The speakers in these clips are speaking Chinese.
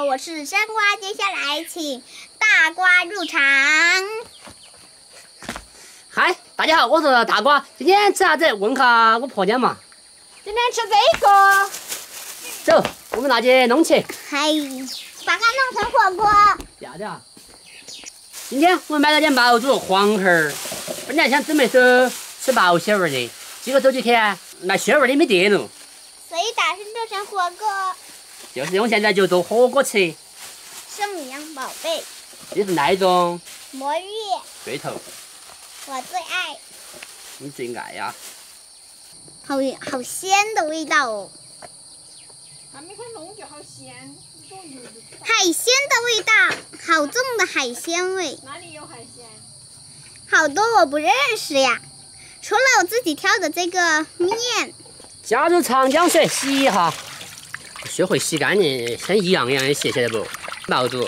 我是山瓜，接下来请大瓜入场。 嗨，大家好，我是大瓜，今天吃啥子？问下我婆娘嘛。 今天吃这个。 走，我们拿去弄去。 嗨，把它弄成火锅。 要的啊。今天我们买了点毛肚、黄喉儿，本来想准备走吃毛鲜味的，结果走几天那鲜味的没得了。 所以打算做成火锅。 就是用现在就做火锅吃。 生米养宝贝。 就是那一种。 魔芋。 对头。 我最爱。 你最爱呀。 好鲜的味道哦。 还没开弄就好鲜。 海鲜的味道，好重的海鲜味。 哪里有海鲜？ 好多我不认识呀，除了我自己挑的这个面。 加入长江水洗一下，学会洗干净，像一样的洗，晓得不？毛肚。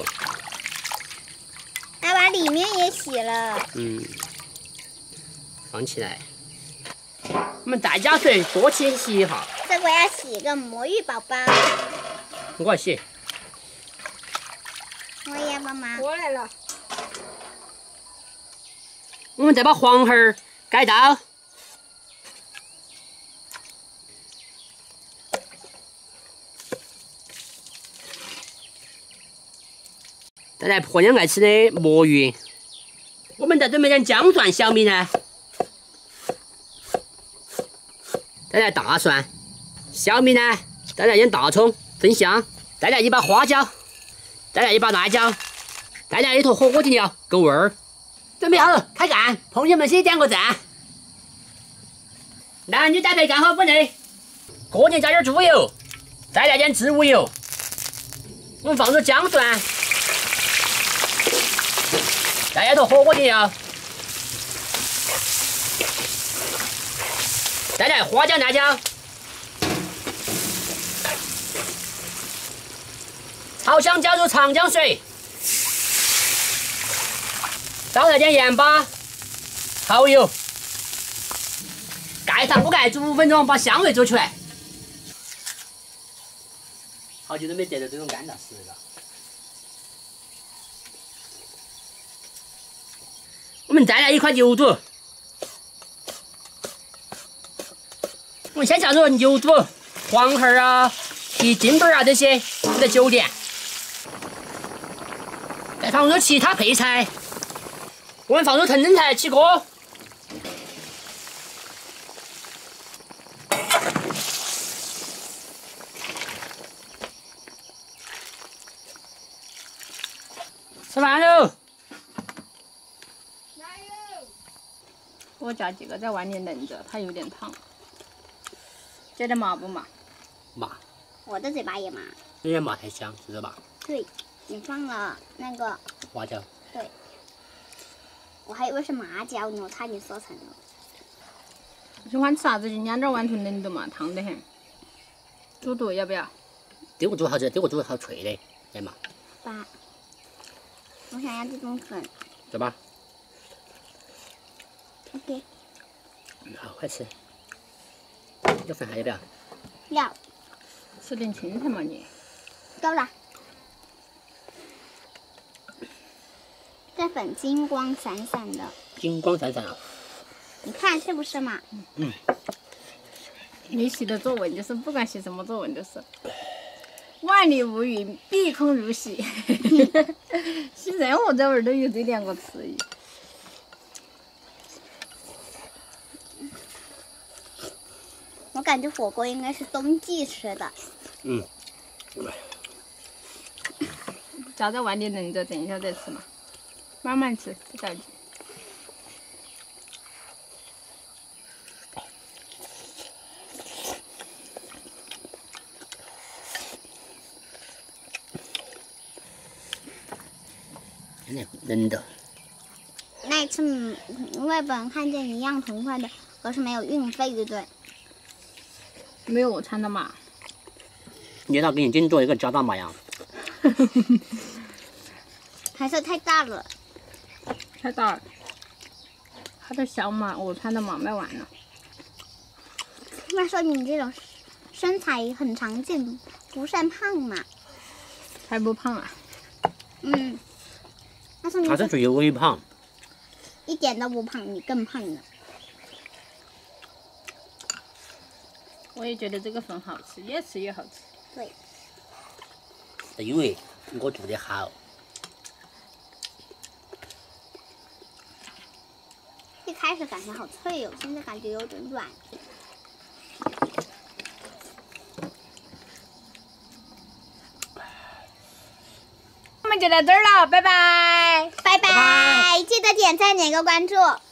还把里面也洗了。 放起来。我们再加水，多去洗一下。 这个要洗一个魔芋宝宝。 我来洗。 我也帮忙。 过来了。 我们再把黄喉儿改刀。再来婆娘爱吃的魔芋。我们再准备点姜蒜、小米呢。再来大蒜，小米呢，再来点大葱增香，再来一把花椒，再来一把辣椒，再来一坨火锅底料，够味儿。准备好了，开干！朋友们先点个赞。男女搭配刚好分类，锅内加点猪油，再来点植物油。我们放入姜蒜，再来一坨火锅底料。再来花椒、辣椒，好香，加入长江水，少来点盐巴、蚝油，盖上不盖，煮5分钟，把香味做出来。好久都没得到这种干大食了。我们再来一块牛肚。我们先下入牛肚、黄喉儿啊、蹄筋板啊这些，我在9点。再放入其他配菜，我们放入藤菜起锅。吃饭喽！ 加油！我家这个在外面冷着，它有点烫。觉得麻不麻？ 麻。 我的嘴巴也麻。 有点麻太香，知道吧？ 对，你放了那个花椒。 对。我还以为是麻椒呢，差点说成了。 喜欢吃啥子就捏点碗头冷的嘛，烫得很。猪肚要不要？ 这个猪好吃，这个猪好脆的，对嘛？ 爸，我想要这种粉。 走吧。 OK。 好，快吃。这粉还要不要？ 要。 吃点青菜嘛你。 够了。这粉金光闪闪的。 金光闪闪啊！ 你看是不是嘛？ 你写的作文就是不管写什么作文都是万里无云，碧空如洗。写任何作文都有这2个词语。 我感觉火锅应该是冬季吃的。 夹在碗里冷着，等一下再吃嘛，慢慢吃，不着急。 冷的。 那一次外本看见一样同款的，可是没有运费，对不对？ 没有我穿的码。 你要给你定做一个加大码呀？ 还是太大了。 太大了。它的小码，我穿的码卖完了。 那说你这种身材很常见，不算胖嘛？ 还不胖啊？ 嗯，但是你他这属于微胖。 一点都不胖，你更胖了。 我也觉得这个粉好吃，越吃越好吃。 对， 因为我做的好。 一开始感觉好脆哦，现在感觉有点软。 我们就到这儿了，拜拜， 拜拜，记得点赞、点个关注。